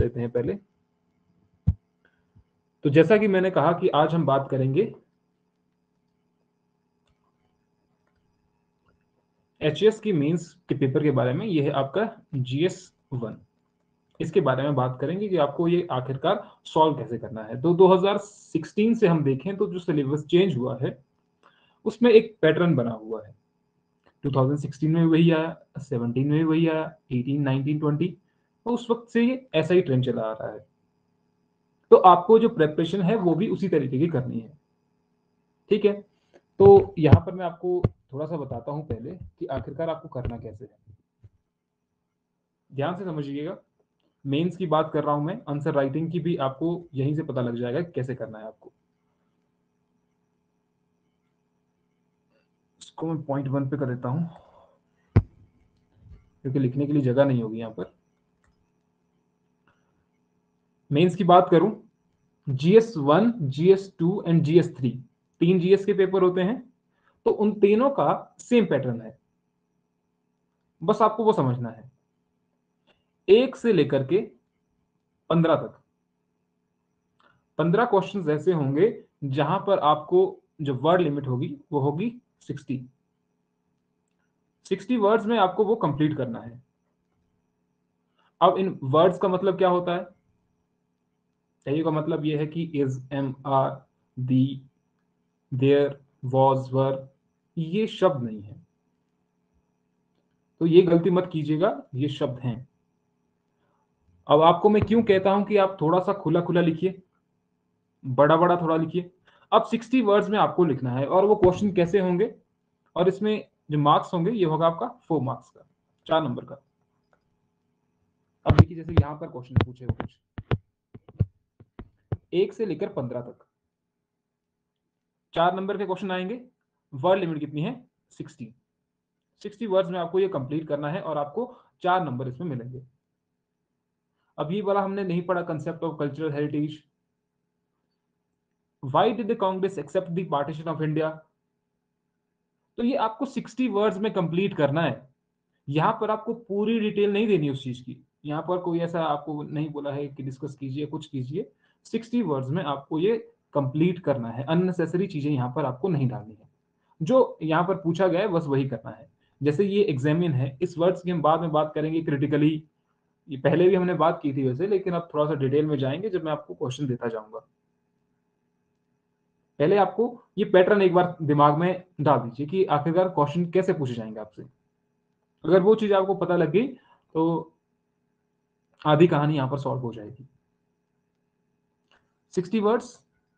लेते हैं पहले। तो जैसा कि मैंने कहा कि आज हम बात करेंगे एचएस की मेंस के पेपर के बारे में। ये है आपका जीएस 1। इसके बारे में बात करेंगे कि आपको ये आखिरकार सॉल्व कैसे करना है। तो 2016 से हम देखें तो जो सिलेबस चेंज हुआ है उसमें एक पैटर्न बना हुआ है। 2016 में वही आया, 17 में वही आया, 18, 19, 20, तो उस वक्त से ये ऐसा ही ट्रेंड चला आ रहा है। तो आपको जो प्रेपरेशन है वो भी उसी तरीके की करनी है, ठीक है। तो यहाँ पर मैं आपको थोड़ा सा बताता हूँ पहले कि आखिरकार आपको करना कैसे है। ध्यान से समझिएगा, मेंस की बात कर रहा हूं मैं, आंसर राइटिंग की भी आपको यहीं से पता लग जाएगा कि कैसे करना है आपको। इसको मैं पॉइंट 1 पे कर देता हूं क्योंकि लिखने के लिए जगह नहीं होगी यहाँ पर। मेंस की बात करूं, GS1, GS2 and GS3, 3 GS के पेपर होते हैं। तो उन तीनों का सेम पैटर्न है, बस आपको वो समझना है। 1 से लेकर के 15 तक 15 क्वेश्चंस ऐसे होंगे जहां पर आपको जो वर्ड लिमिट होगी वो होगी 60 वर्ड्स में आपको वो कंप्लीट करना है। अब इन वर्ड्स का मतलब क्या होता है? चाहिए का मतलब ये है कि is, am, are, the, there, was, were, ये शब्द नहीं है। तो ये गलती मत कीजिएगा, ये शब्द हैं। अब आपको मैं क्यों कहता हूं कि आप थोड़ा सा खुला खुला लिखिए, बड़ा बड़ा थोड़ा लिखिए। अब 60 वर्ड्स में आपको लिखना है और वो क्वेश्चन कैसे होंगे, और इसमें जो मार्क्स होंगे ये होगा आपका 4 मार्क्स का, 4 नंबर का। अब देखिए जैसे यहां पर क्वेश्चन पूछे हो कुछ 1 से लेकर 15 तक 4 नंबर के क्वेश्चन आएंगे। वर्ड लिमिट कितनी है? 60 वर्ड्स में आपको ये कंप्लीट करना है और आपको 4 नंबर इसमें मिलेंगे। अब ये वाला हमने नहीं पढ़ा, concept of cultural heritage. Why did the Congress accept the partition of India? तो ये आपको 60 वर्ड्स में कंप्लीट करना है। यहां पर आपको पूरी डिटेल नहीं देनी उस चीज की। यहां पर कोई ऐसा आपको नहीं बोला है कि डिस्कस कीजिए कुछ कीजिए। 60 वर्ड्स में आपको ये कंप्लीट करना है। अननेसेसरी चीजें यहां पर आपको नहीं डालनी है। जो यहां पर पूछा गया है बस वही करना है। जैसे ये एग्जामिन है, इस वर्ड्स की हम बाद में बात करेंगे क्रिटिकली। ये पहले भी हमने बात की थी वैसे, लेकिन अब थोड़ा सा डिटेल में जाएंगे जब मैं आपको क्वेश्चन देता जाऊंगा। पहले आपको ये पैटर्न एक बार दिमाग में डाल दीजिए कि आखिरकार क्वेश्चन कैसे पूछे जाएंगे आपसे। अगर वो चीज आपको पता लग गई तो आधी कहानी यहां पर सॉल्व हो जाएगी। 60 वर्ड्स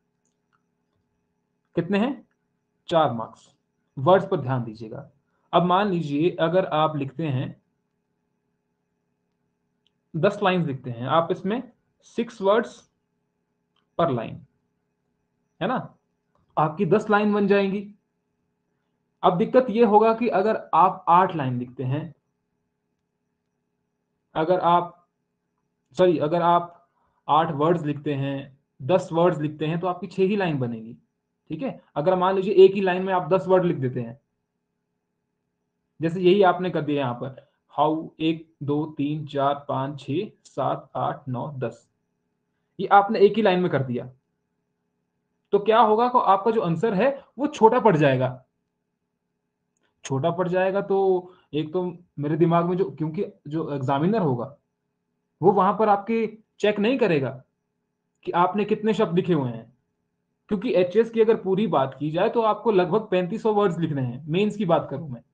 कितने हैं? 4 मार्क्स। वर्ड्स पर ध्यान दीजिएगा। अब मान लीजिए अगर आप लिखते हैं 10 लाइंस लिखते हैं आप, इसमें 6 वर्ड्स पर लाइन, है ना? आपकी 10 लाइन बन जाएंगी। अब दिक्कत यह होगा कि अगर आप 8 लाइन लिखते हैं, अगर आप सॉरी अगर आप 8 वर्ड्स लिखते हैं, 10 वर्ड्स लिखते हैं, तो आपकी 6 ही लाइन बनेगी, ठीक है। अगर मान लीजिए एक ही लाइन में आप 10 वर्ड लिख देते हैं, जैसे यही आपने कर दिया यहां पर, हाउ 1 2 3 4 5 6 7 8 9 10, ये आपने एक ही लाइन में कर दिया, तो क्या होगा कि आपका जो आंसर है वो छोटा पड़ जाएगा। छोटा पड़ जाएगा तो एक तो मेरे दिमाग में जो, क्योंकि जो एग्जामिनर होगा वो वहां पर आपके चेक नहीं करेगा कि आपने कितने शब्द लिखे हुए हैं। क्योंकि एचएस की अगर पूरी बात की जाए तो आपको लगभग 3500 वर्ड्स लिखने हैं, मेंस की बात करूं मैं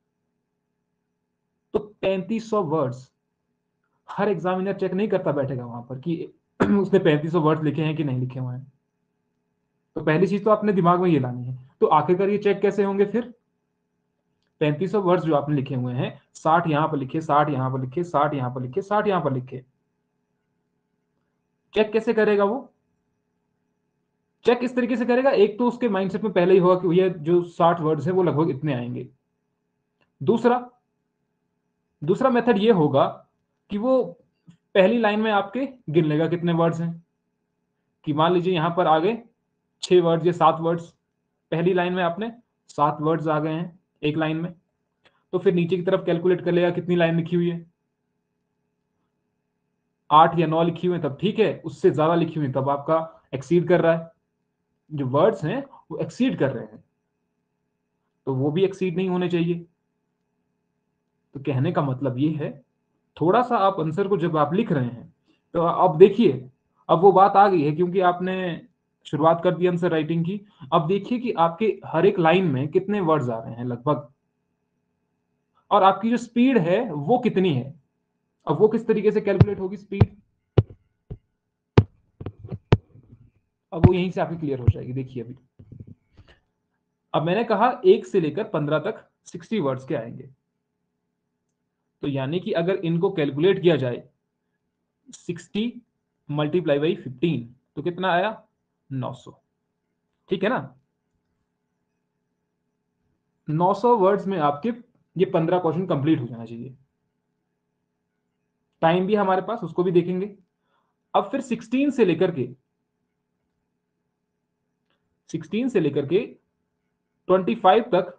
तो 3500 वर्ड्स हर एग्जामिनर चेक नहीं करता बैठेगा वहां पर कि उसने 3500 वर्ड्स लिखे हैं कि नहीं लिखे हुए हैं। तो पहली चीज तो आपने दिमाग में ये लानी है। तो आखिरकार ये चेक कैसे होंगे फिर? 3500 वर्ड्स जो आपने लिखे हुए हैं, 60 यहां पर लिखे, 60 यहां पर लिखे, 60 यहां पर लिखे, 60 यहां पर लिखे, चेक कैसे करेगा वो? चेक इस तरीके से करेगा, एक तो उसके माइंडसेट में पहले ही होगा कि ये जो 60 वर्ड्स है वो लगभग इतने आएंगे। दूसरा दूसरा मेथड ये होगा कि वो पहली लाइन में आपके गिन लेगा कितने वर्ड्स हैं, कि मान लीजिए यहां पर आ गए 6 वर्ड्स या 7 वर्ड्स, पहली लाइन में आपने 7 वर्ड्स आ गए हैं एक लाइन में, तो फिर नीचे की तरफ कैलकुलेट कर लेगा कितनी लाइन लिखी हुई है। 8 या 9 लिखी हुई है तब ठीक है, उससे ज्यादा लिखी हुई तब आपका एक्सीड कर रहा है। जो वर्ड्स हैं वो एक्सीड कर रहे हैं, तो वो भी एक्सीड नहीं होने चाहिए। तो कहने का मतलब ये है, थोड़ा सा आप आंसर को जब आप लिख रहे हैं तो अब देखिए, अब वो बात आ गई है क्योंकि आपने शुरुआत कर दी आंसर राइटिंग की। अब देखिए कि आपके हर एक लाइन में कितने वर्ड्स आ रहे हैं लगभग, और आपकी जो स्पीड है वो कितनी है। अब वो किस तरीके से कैलकुलेट होगी स्पीड, अब वो यहीं से आपकी क्लियर हो जाएगी। देखिए अभी, अब मैंने कहा 1 से लेकर 15 तक 60 वर्ड्स के आएंगे, तो यानी कि अगर इनको कैलकुलेट किया जाए 60 मल्टीप्लाई बाई 15 तो कितना आया, 900। ठीक है ना, 900 वर्ड्स में आपके ये 15 क्वेश्चन कंप्लीट हो जाना चाहिए। टाइम भी हमारे पास, उसको भी देखेंगे। अब फिर 16 से लेकर के 25 तक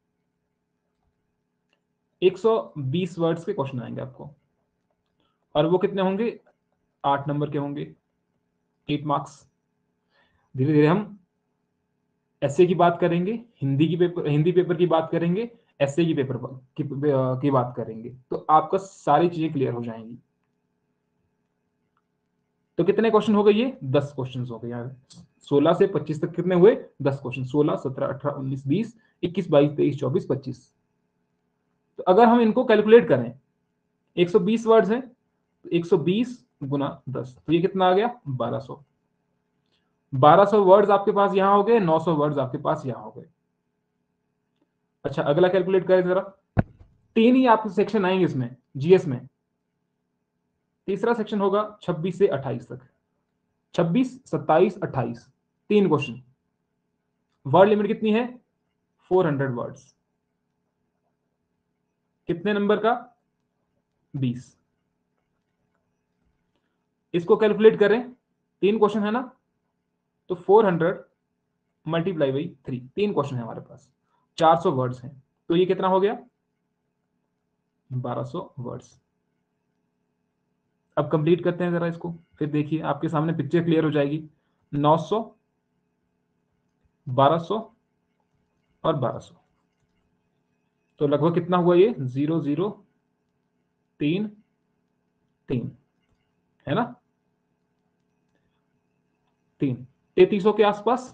120 वर्ड्स के क्वेश्चन आएंगे आपको, और वो कितने होंगे, 8 नंबर के होंगे, 8 मार्क्स। धीरे धीरे हम एसए की बात करेंगे, हिंदी पेपर की बात करेंगे, एसए की पेपर की बात करेंगे, तो आपका सारी चीजें क्लियर हो जाएंगी। तो कितने क्वेश्चन हो गए, ये 10 क्वेश्चन हो गए यार। 16 से 25 तक कितने हुए, 10 क्वेश्चन, 16 17 18 19 20 21 22 23 24 25। तो अगर हम इनको कैलकुलेट करें, 120 वर्ड्स हैं, तो 120 गुना 10, तो ये कितना आ गया, 1200। 1200 वर्ड्स आपके पास यहां हो गए, 900 वर्ड्स आपके पास यहां हो गए। अच्छा, अगला कैलकुलेट करें जरा। 3 ही आपके सेक्शन आएंगे इसमें, जीएस में। तीसरा सेक्शन होगा 26 से 28 तक, 26 27 28, 3 क्वेश्चन। वर्ड लिमिट कितनी है, 400 वर्ड्स। कितने नंबर का, 20। इसको कैलकुलेट करें, 3 क्वेश्चन है ना, तो 400 मल्टीप्लाई बाई 3, 3 क्वेश्चन है हमारे पास, 400 वर्ड्स हैं, तो ये कितना हो गया, 1200 वर्ड्स। अब कंप्लीट करते हैं जरा इसको, फिर देखिए आपके सामने पिक्चर क्लियर हो जाएगी। 900, 1200 और 1200, तो लगभग कितना हुआ ये, 0 0 3 3, है ना, 3, 3300 के आसपास।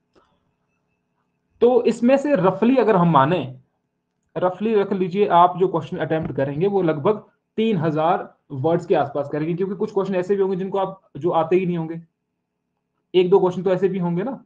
तो इसमें से रफली अगर हम माने, रफली रख लीजिए, आप जो क्वेश्चन अटेम्प्ट करेंगे वो लगभग 3000 वर्ड्स के आसपास करेंगे, क्योंकि कुछ क्वेश्चन ऐसे भी होंगे जिनको आप जो आते ही नहीं होंगे, एक दो क्वेश्चन तो ऐसे भी होंगे ना,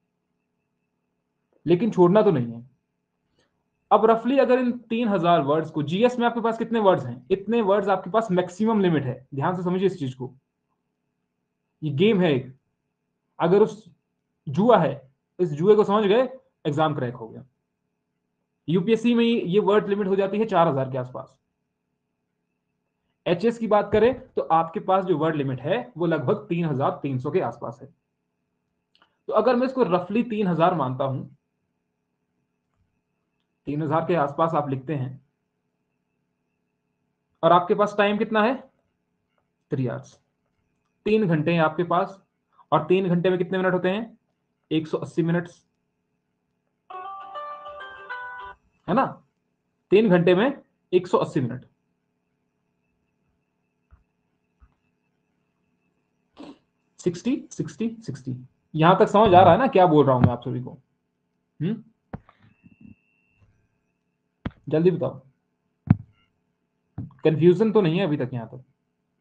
लेकिन छोड़ना तो नहीं है। अब रफली अगर इन 3000 वर्ड्स को, जीएस में आपके पास कितने वर्ड्स हैं, इतने वर्ड्स आपके पास मैक्सिमम लिमिट है। ध्यान से समझिए इस चीज को, ये गेम है एक, अगर उस जुआ है, इस जुए को समझ गए, एग्जाम क्रैक हो गया। यूपीएससी में ये वर्ड लिमिट हो जाती है 4000 के आसपास। एचएस की बात करें तो आपके पास जो वर्ड लिमिट है वो लगभग 3300 के आसपास है। तो अगर मैं इसको रफली 3000 मानता हूं, 3000 के आसपास आप लिखते हैं, और आपके पास टाइम कितना है, 3 आवर्स, 3 घंटे हैं आपके पास, और 3 घंटे में कितने मिनट होते हैं, 180 मिनट, है ना, 3 घंटे में 180 मिनट। 60 60 60, यहां तक समझ आ रहा है ना क्या बोल रहा हूं मैं आप सभी को, हम्म, जल्दी बताओ, कंफ्यूजन तो नहीं है अभी तक यहां तक,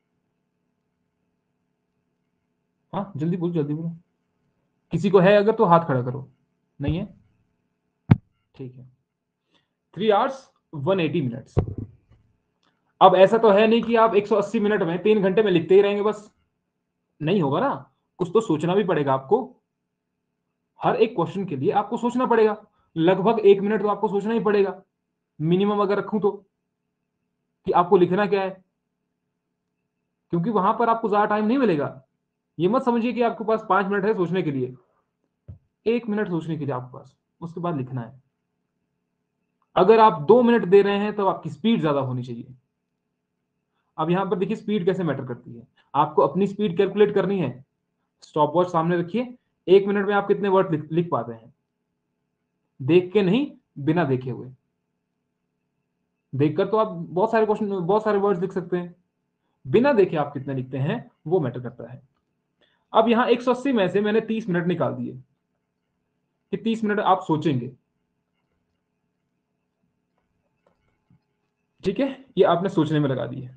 हाँ जल्दी बोलो जल्दी बोलो, किसी को है अगर तो हाथ खड़ा करो, नहीं है, ठीक है। 3 आवर्स 180 मिनट्स। अब ऐसा तो है नहीं कि आप 180 मिनट में 3 घंटे में लिखते ही रहेंगे बस, नहीं होगा ना, कुछ तो सोचना भी पड़ेगा आपको। हर एक क्वेश्चन के लिए आपको सोचना पड़ेगा, लगभग 1 मिनट तो आपको सोचना ही पड़ेगा, मिनिमम अगर रखूं तो, कि आपको लिखना क्या है, क्योंकि वहां पर आपको ज्यादा टाइम नहीं मिलेगा। ये मत समझिए कि आपके पास 5 मिनट है सोचने के लिए, 1 मिनट सोचने के लिए आपके पास, उसके बाद लिखना है। अगर आप 2 मिनट दे रहे हैं तो आपकी स्पीड ज्यादा होनी चाहिए, अब यहां पर देखिए स्पीड कैसे मैटर करती है। आपको अपनी स्पीड कैलकुलेट करनी है। स्टॉप वॉच सामने रखिए, 1 मिनट में आप कितने वर्ड लिख पाते हैं, देख के नहीं, बिना देखे हुए। देखकर तो आप बहुत सारे क्वेश्चन, बहुत सारे वर्ड्स लिख सकते हैं, बिना देखे आप कितने लिखते हैं वो मैटर करता है। अब यहां 180 में से मैंने 30 मिनट निकाल दिए कि 30 मिनट आप सोचेंगे। ठीक है, ये आपने सोचने में लगा दिए।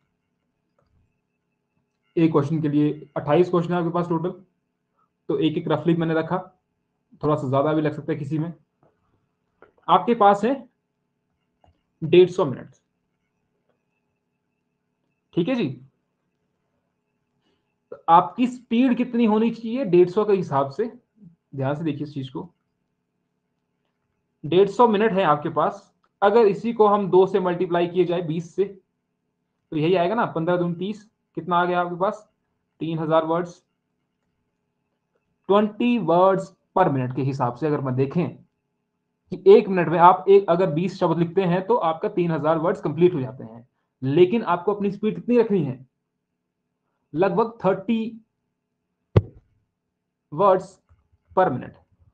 एक क्वेश्चन के लिए 28 क्वेश्चन है आपके पास टोटल, तो एक एक रफली मैंने रखा, थोड़ा सा ज्यादा भी लग सकता है किसी में। आपके पास है 150 मिनट। ठीक है जी, तो आपकी स्पीड कितनी होनी चाहिए 150 के हिसाब से, ध्यान से देखिए इस चीज को। 150 मिनट है आपके पास, अगर इसी को हम 2 से मल्टीप्लाई किए जाए 20 से, तो यही आएगा ना, 15 दूनी 30, कितना आ गया आपके पास, 3000 वर्ड्स। 20 वर्ड्स पर मिनट के हिसाब से अगर मैं देखें कि 1 मिनट में आप एक अगर 20 शब्द लिखते हैं तो आपका 3000 वर्ड्स कंप्लीट हो जाते हैं। लेकिन आपको अपनी स्पीड कितनी रखनी है, लगभग 30 वर्ड्स पर मिनट।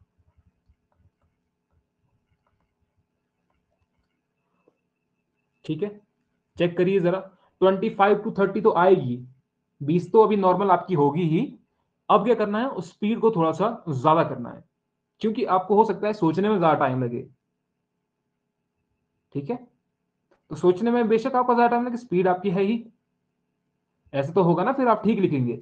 ठीक है, चेक करिए जरा, 25 to 30 तो आएगी, 20 तो अभी नॉर्मल आपकी होगी ही। अब क्या करना है, उस स्पीड को थोड़ा सा ज्यादा करना है, क्योंकि आपको हो सकता है सोचने में ज्यादा टाइम लगे। ठीक है, तो सोचने में बेशक आपका ज्यादा टाइम लगे, स्पीड आपकी है ही, ऐसे तो होगा ना, फिर आप ठीक लिखेंगे।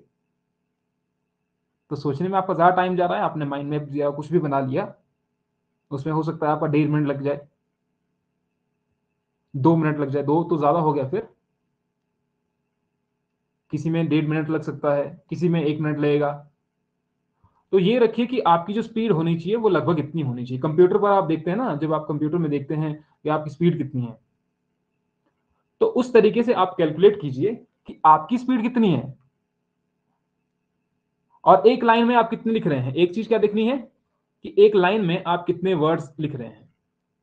तो सोचने में आपका ज्यादा टाइम जा रहा है, आपने माइंड मैप या कुछ भी बना लिया, उसमें हो सकता है आपका 1.5 मिनट लग जाए, 2 मिनट लग जाए, 2 तो ज्यादा हो गया, फिर किसी में 1.5 मिनट लग सकता है, किसी में 1 मिनट लगेगा। तो ये रखिए कि आपकी जो स्पीड होनी चाहिए वो लगभग इतनी होनी चाहिए। कंप्यूटर पर आप देखते हैं ना, जब आप कंप्यूटर में देखते हैं कि आपकी स्पीड कितनी है, तो उस तरीके से आप कैलकुलेट कीजिए कि आपकी स्पीड कितनी है और एक लाइन में आप कितने लिख रहे हैं। एक चीज क्या देखनी है कि एक लाइन में आप कितने वर्ड्स लिख रहे हैं,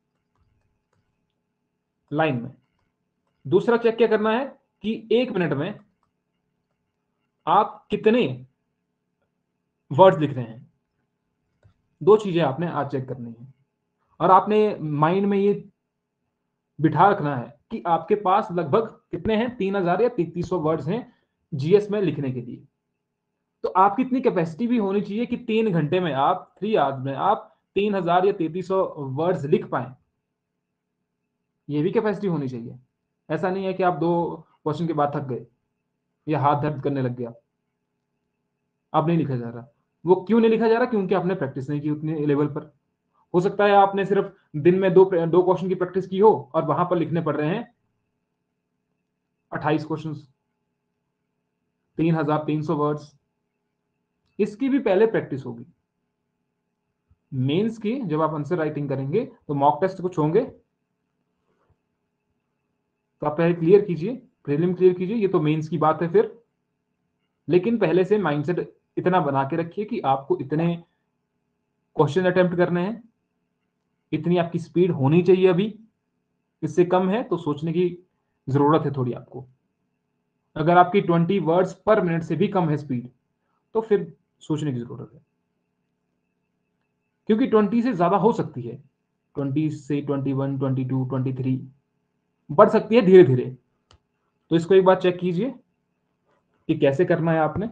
लाइन में। दूसरा चेक क्या करना है कि 1 मिनट में आप कितने वर्ड्स लिख रहे हैं। दो चीजें आपने आज चेक करनी है, और आपने माइंड में ये बिठा रखना है कि आपके पास लगभग कितने हैं, 3000 या 3300 वर्ड्स हैं जीएस में लिखने के लिए। तो आपकी इतनी कैपेसिटी भी होनी चाहिए कि 3 घंटे में आप, 3 आवर्स में आप 3000 या 3300 वर्ड्स लिख पाए। ये भी कैपेसिटी होनी चाहिए। ऐसा नहीं है कि आप 2 क्वेश्चन के बाद थक गए या हाथ दर्द करने लग गया, अब नहीं लिखा जा रहा। वो क्यों नहीं लिखा जा रहा, क्योंकि आपने प्रैक्टिस नहीं की उतने लेवल पर। हो सकता है आपने सिर्फ दिन में दो दो क्वेश्चन की प्रैक्टिस की हो और वहां पर लिखने पड़ रहे हैं 28 क्वेश्चन, 3300 वर्ड्स। इसकी भी पहले प्रैक्टिस होगी। मेंस की जब आप आंसर राइटिंग करेंगे तो मॉक टेस्ट कुछ होंगे, तो आप पहले क्लियर कीजिए, प्रीलिम क्लियर कीजिए, ये तो मेंस की बात है फिर। लेकिन पहले से माइंडसेट इतना बना के रखिए कि आपको इतने क्वेश्चन अटेम्प्ट करने हैं, इतनी आपकी स्पीड होनी चाहिए। अभी इससे कम है तो सोचने की जरूरत है थोड़ी आपको। अगर आपकी 20 वर्ड्स पर मिनट से भी कम है स्पीड, तो फिर सोचने की जरूरत है, क्योंकि 20 से ज्यादा हो सकती है, 20 से 21, 22, 23 बढ़ सकती है धीरे धीरे। तो इसको एक बार चेक कीजिए कि कैसे करना है आपने।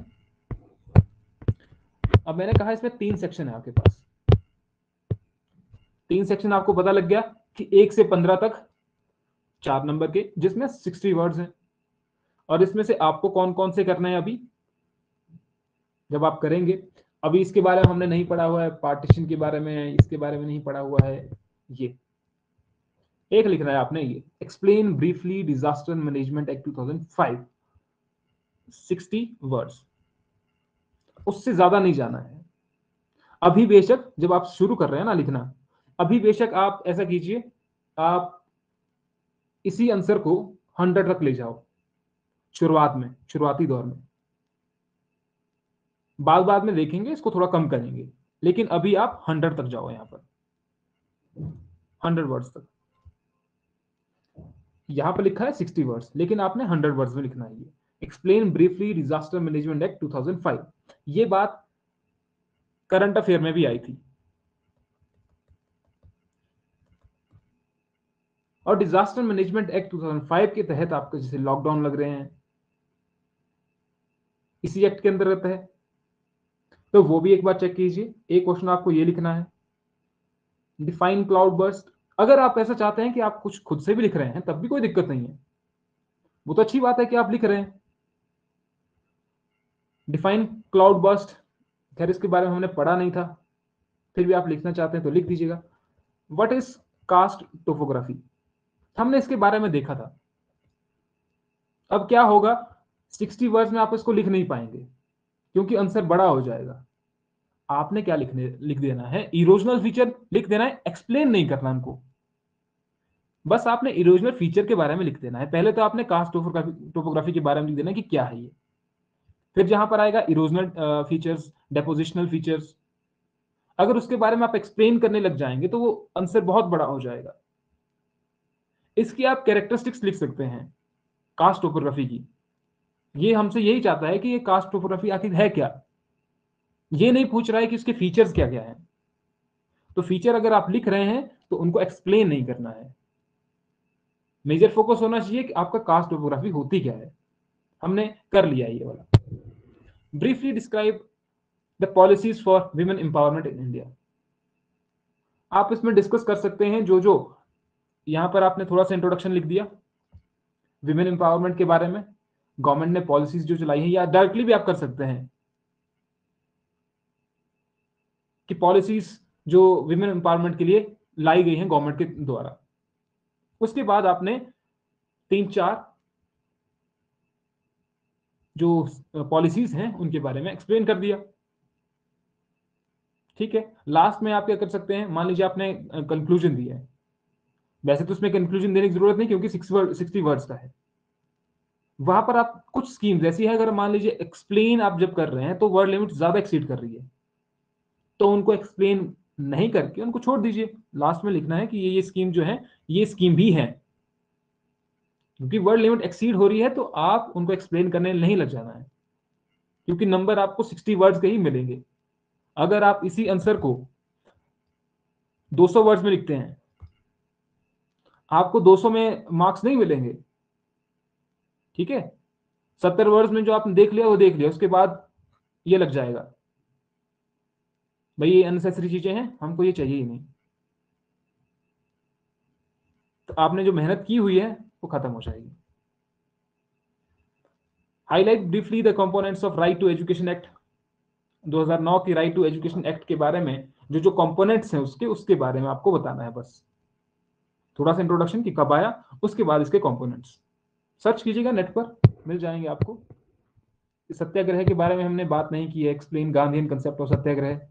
अब मैंने कहा इसमें 3 सेक्शन है आपके पास, 3 सेक्शन आपको पता लग गया कि 1 से 15 तक 4 नंबर के, जिसमें 60 वर्ड्स हैं। और इसमें से आपको कौन कौन से करना है अभी, जब आप करेंगे, अभी इसके बारे में हमने नहीं पढ़ा हुआ है, पार्टीशन के बारे में, इसके बारे में नहीं पढ़ा हुआ है। ये एक लिखना है आपने, ये explain briefly disaster management act 2005, 60 words, उससे ज्यादा नहीं जाना है। अभी बेशक जब आप शुरू कर रहे हैं ना लिखना, अभी बेशक आप ऐसा कीजिए, आप इसी आंसर को 100 तक ले जाओ शुरुआत में, शुरुआती दौर में। बाद बाद में देखेंगे इसको थोड़ा कम करेंगे, लेकिन अभी आप 100 तक जाओ, यहां पर 100 वर्ड्स तक। यहां पर लिखा है 60 वर्ड्स, लेकिन आपने 100 वर्ड्स में लिखना है। ये explain briefly disaster management act 2005, ये बात करंट अफेयर में भी आई थी। और डिजास्टर मैनेजमेंट एक्ट 2005 के तहत आपको जैसे लॉकडाउन लग रहे हैं, इसी एक्ट के अंतर्गत है, तो वो भी एक बार चेक कीजिए। एक क्वेश्चन आपको ये लिखना है, डिफाइन क्लाउड बर्स्ट। अगर आप ऐसा चाहते हैं कि आप कुछ खुद से भी लिख रहे हैं तब भी कोई दिक्कत नहीं है, वो तो अच्छी बात है कि आप लिख रहे हैं। डिफाइन क्लाउड बर्स्ट, खैर इसके बारे में हमने पढ़ा नहीं था, फिर भी आप लिखना चाहते हैं तो लिख दीजिएगा। व्हाट इज कास्ट टोपोग्राफी, हमने इसके बारे में देखा था। अब क्या होगा, 60 वर्ड्स में आप इसको लिख नहीं पाएंगे क्योंकि आंसर बड़ा हो जाएगा। आपने क्या लिख देना है, इरोजनल फीचर लिख देना है, एक्सप्लेन नहीं करना उनको, बस आपने इरोजनल फीचर के बारे में लिख देना है। पहले तो आपने कास्ट टोपोग्राफी के बारे में लिख देना है कि क्या है ये, फिर जहां पर आएगा इरोजनल फीचर्स, डेपोजिशनल फीचर्स, अगर उसके बारे में आप एक्सप्लेन करने लग जाएंगे तो वो आंसर बहुत बड़ा हो जाएगा। इसकी आप कैरेक्टरिस्टिक्स लिख सकते हैं कास्ट टोपोग्राफी की। ये हमसे यही चाहता है कि ये कास्ट टोपोग्राफी आखिर है क्या, ये नहीं पूछ रहा है कि उसके फीचर्स क्या क्या है। तो फीचर अगर आप लिख रहे हैं तो उनको एक्सप्लेन नहीं करना है, मेजर फोकस होना चाहिए कि आपका कास्ट टोपोग्राफी होती क्या है। हमने कर लिया ये वाला। Briefly describe the policies for women empowerment in India, आप इसमें डिस्कस कर सकते हैं जो जो यहां पर आपने थोड़ा सा इंट्रोडक्शन लिख दिया विमेन एम्पावरमेंट के बारे में, गवर्नमेंट ने पॉलिसीज जो चलाई है, या डायरेक्टली भी आप कर सकते हैं कि पॉलिसीज जो विमेन एम्पावरमेंट के लिए लाई गई हैं गवर्नमेंट के द्वारा। उसके बाद आपने 3-4 जो पॉलिसीज हैं उनके बारे में एक्सप्लेन कर दिया। ठीक है, लास्ट में आप क्या कर सकते हैं, मान लीजिए आपने कंक्लूजन दिया है, वैसे तो उसमें कंक्लूजन देने की जरूरत नहीं क्योंकि 60 वर्ड्स का है। वहां पर आप कुछ स्कीम्स ऐसी है, अगर मान लीजिए एक्सप्लेन आप जब कर रहे हैं तो वर्ड लिमिट ज्यादा एक्सीड कर रही है, तो उनको एक्सप्लेन नहीं करके उनको छोड़ दीजिए। लास्ट में लिखना है कि ये स्कीम जो है ये स्कीम भी है, क्योंकि वर्ड लिमिट एक्सीड हो रही है तो आप उनको एक्सप्लेन करने नहीं लग जाना है, क्योंकि नंबर आपको 60 वर्ड्स के ही मिलेंगे। अगर आप इसी आंसर को 200 वर्ड्स में लिखते हैं, आपको 200 में मार्क्स नहीं मिलेंगे। ठीक है, 70 वर्ड्स में जो आपने देख लिया वो देख लिया, उसके बाद ये लग जाएगा भाई ये अननेसेसरी चीजें हैं, हमको ये चाहिए ही नहीं। तो आपने जो मेहनत की हुई है वो खत्म हो जाएगी। Highlight briefly the components of right to education act 2009 की राइट टू एजुकेशन एक्ट के बारे में, जो जो कंपोनेंट्स हैं उसके बारे में आपको बताना है बस। थोड़ा सा इंट्रोडक्शन कि कब आया, उसके बाद इसके कंपोनेंट्स सर्च कीजिएगा, नेट पर मिल जाएंगे आपको। सत्याग्रह के बारे में हमने बात नहीं की है, explain Gandhian concept of satyagraha.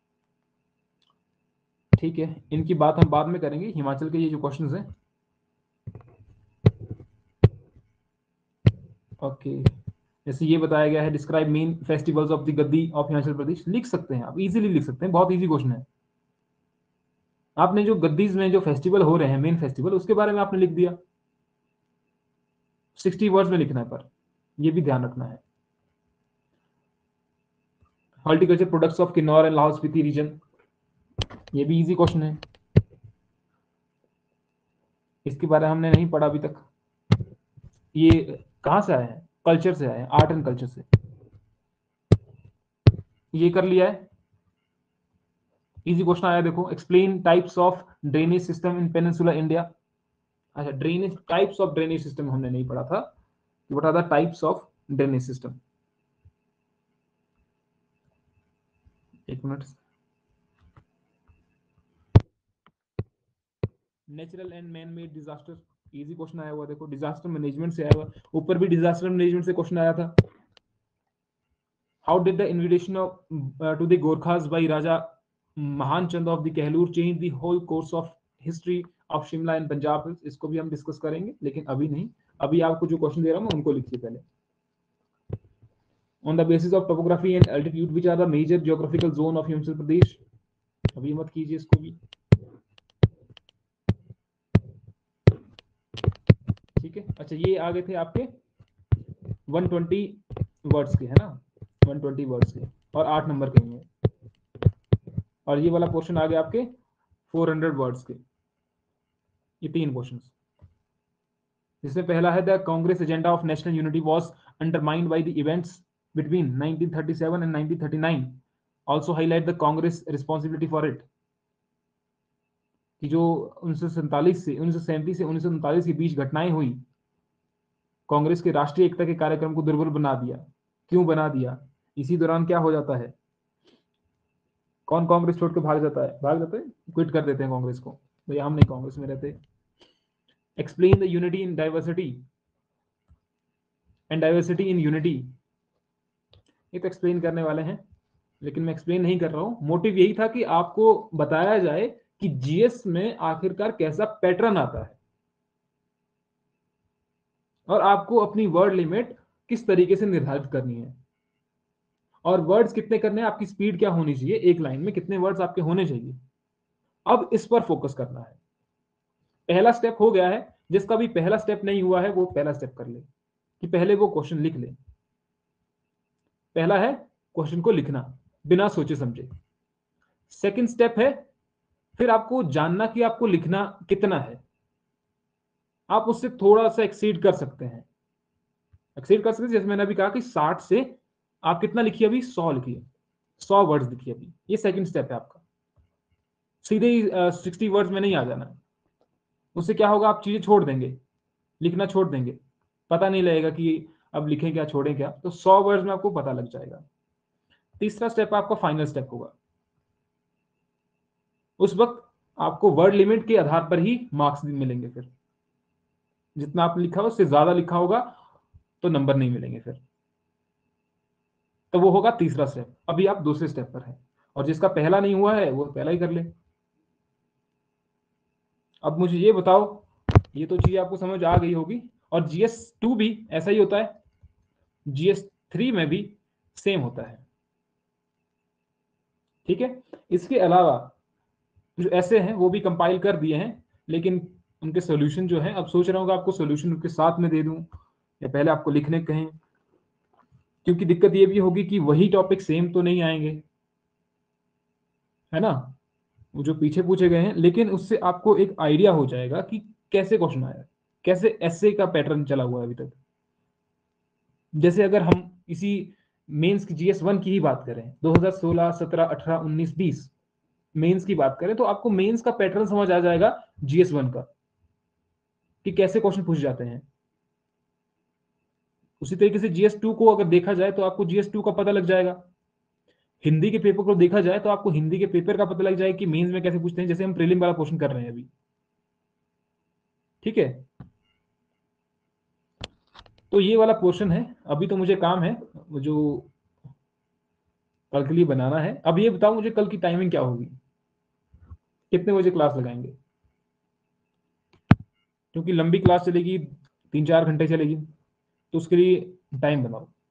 ठीक है, इनकी बात हम बाद में करेंगे। हिमाचल के ये जो क्वेश्चंस हैं, ओके, जैसे ये बताया गया है, describe main festivals of the Gaddi of Himachal Pradesh, लिख सकते हैं आप, इजीली लिख सकते हैं, बहुत इजी क्वेश्चन है। आपने जो गद्दीज में जो फेस्टिवल हो रहे हैं मेन फेस्टिवल, उसके बारे में आपने लिख दिया, 60 वर्ड्स में लिखना है, पर ये भी ध्यान रखना है। Horticulture products of Kinnaur and Lahaul Spiti region, ये भी इजी क्वेश्चन है, इसके बारे में हमने नहीं पढ़ा अभी तक। ये कहां से आए हैं, कल्चर से आए हैं, आर्ट एंड कल्चर से, ये कर लिया है। इजी क्वेश्चन आया देखो, explain types of drainage system in peninsular India. अच्छा, drainage types of drainage system हमने नहीं पढ़ा था, what are the types of drainage system. एक minute, natural and man made disaster, easy question आया हुआ देखो, डिजास्टर मैनेजमेंट से आया हुआ, ऊपर भी डिजास्टर मैनेजमेंट से क्वेश्चन आया था। How did the invitation of to the Gorkhas by Raja Mahan Chand of the Kahlur change the whole course of history of Shimla and Punjab, इसको भी हम डिस्कस करेंगे लेकिन अभी नहीं। अभी आपको जो क्वेश्चन दे रहा हूं मैं उनको लिखिए पहले। On the basis of topography and altitude which are the major geographical zone of Himachal Pradesh, अभी मत कीजिए इसको भी। ठीक है। अच्छा, ये आ गए थे आपके 120 वर्ड्स के, है ना, 120 वर्ड्स के, और 8 नंबर के होंगे। और ये वाला पोर्शन आ गया आपके 400 वर्ड्स के। ये 3 क्वेश्चन, जिसमें पहला है the Congress agenda of national unity was undermined by the events between 1937 and 1939, also highlight the Congress responsibility for it. कि जो 1947 से 1939 के बीच घटनाएं हुई, कांग्रेस के राष्ट्रीय एकता के कार्यक्रम को दुर्बल बना दिया। क्यों बना दिया? इसी दौरान क्या हो जाता है, कौन कांग्रेस छोड़ के भाग जाता है, क्विट कर देते हैं कांग्रेस को, भैया हम नहीं कांग्रेस में रहते। Explain the unity in diversity and diversity in unity. ये तो एक्सप्लेन करने वाले हैं, लेकिन मैं एक्सप्लेन नहीं कर रहा हूं। मोटिव यही था कि आपको बताया जाए कि जीएस में आखिरकार कैसा पैटर्न आता है, और आपको अपनी वर्ड लिमिट किस तरीके से निर्धारित करनी है, और वर्ड्स कितने करने हैं, आपकी स्पीड क्या होनी चाहिए, एक लाइन में कितने वर्ड्स आपके होने चाहिए। अब इस पर फोकस करना है। पहला स्टेप हो गया है, जिसका भी पहला स्टेप नहीं हुआ है वो पहला स्टेप कर ले, कि पहले वो क्वेश्चन लिख ले। पहला है क्वेश्चन को लिखना बिना सोचे समझे। सेकंड स्टेप है फिर आपको जानना कि आपको लिखना कितना है। आप उससे थोड़ा सा एक्सीड कर सकते हैं, जैसे मैंने अभी कहा कि 60 से आप कितना लिखिए, अभी 100 लिखिए, 100 वर्ड्स लिखिए अभी। ये सेकंड स्टेप है आपका। सीधे ही 60 वर्ड्स में नहीं आ जाना है। उससे क्या होगा, आप चीजें छोड़ देंगे, लिखना छोड़ देंगे, पता नहीं लगेगा कि अब लिखें क्या छोड़ें क्या। तो 100 वर्ड्स में आपको पता लग जाएगा। तीसरा स्टेप आपका फाइनल स्टेप होगा। उस वक्त आपको वर्ड लिमिट के आधार पर ही मार्क्स मिलेंगे। फिर जितना आपने लिखा हो उससे ज्यादा लिखा होगा तो नंबर नहीं मिलेंगे फिर। तो वो होगा तीसरा स्टेप। अभी आप दूसरे स्टेप पर हैं, और जिसका पहला नहीं हुआ है वो पहला ही कर ले। अब मुझे ये बताओ, ये तो चीज आपको समझ आ गई होगी, और GS2 भी ऐसा ही होता है, GS3 में भी सेम होता है, ठीक है। इसके अलावा जो ऐसे हैं वो भी कंपाइल कर दिए हैं, लेकिन उनके सोल्यूशन जो है, अब सोच रहा हूँ कि आपको सोल्यूशन उनके साथ में दे दूं या पहले आपको लिखने कहें, क्योंकि दिक्कत ये भी होगी कि वही टॉपिक सेम तो नहीं आएंगे, है ना, वो जो पीछे पूछे गए हैं, लेकिन उससे आपको एक आइडिया हो जाएगा कि कैसे क्वेश्चन आया, कैसे ऐसे का पैटर्न चला हुआ है अभी तक। जैसे अगर हम इसी मेंस की GS1 की ही बात करें, 2016, 17, 18, 19, 20 मेंस की बात करें, तो आपको मेंस का पैटर्न समझ आ जाएगा GS1 का, कि कैसे क्वेश्चन पूछ जाते हैं। उसी तरीके से GS2 को अगर देखा जाए तो आपको GS2 का पता लग जाएगा। हिंदी के पेपर को देखा जाए तो आपको हिंदी के पेपर का पता लग जाएगा कि मेंस में कैसे पूछते हैं, जैसे हम प्रीलिम वाला क्वेश्चन कर रहे हैं अभी, ठीक है। तो ये वाला पोर्शन है। अभी तो मुझे काम है जो कल के लिए बनाना है। अब ये बताओ मुझे कल की टाइमिंग क्या होगी, कितने बजे क्लास लगाएंगे, क्योंकि लंबी क्लास चलेगी, 3-4 घंटे चलेगी, तो उसके लिए टाइम बनाओ।